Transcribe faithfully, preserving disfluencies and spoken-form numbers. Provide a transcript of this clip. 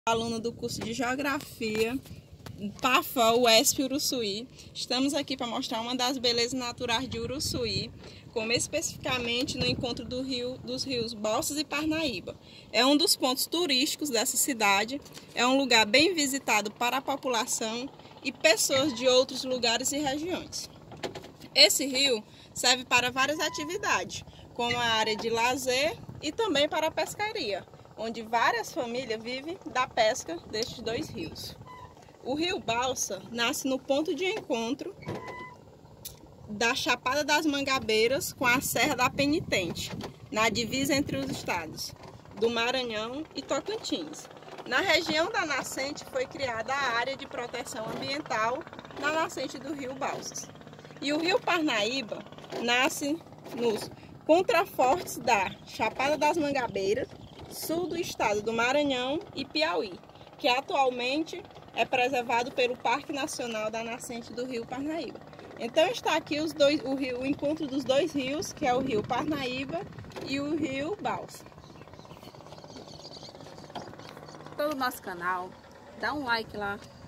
Aluna do curso de Geografia, PAFA, U E S P Uruçuí. Estamos aqui para mostrar uma das belezas naturais de Uruçuí, como especificamente no encontro do rio, dos rios Balsas e Parnaíba. É um dos pontos turísticos dessa cidade, é um lugar bem visitado para a população e pessoas de outros lugares e regiões. Esse rio serve para várias atividades, como a área de lazer e também para a pescaria, onde várias famílias vivem da pesca destes dois rios. O rio Balsa nasce no ponto de encontro da Chapada das Mangabeiras com a Serra da Penitente, na divisa entre os estados do Maranhão e Tocantins. Na região da nascente foi criada a área de proteção ambiental na nascente do rio Balsas. E o rio Parnaíba nasce nos contrafortes da Chapada das Mangabeiras, sul do estado do Maranhão e Piauí, que atualmente é preservado pelo Parque Nacional da Nascente do Rio Parnaíba. Então está aqui os dois, o, rio, o encontro dos dois rios, que é o rio Parnaíba e o rio Balsa. Pelo nosso canal, dá um like lá.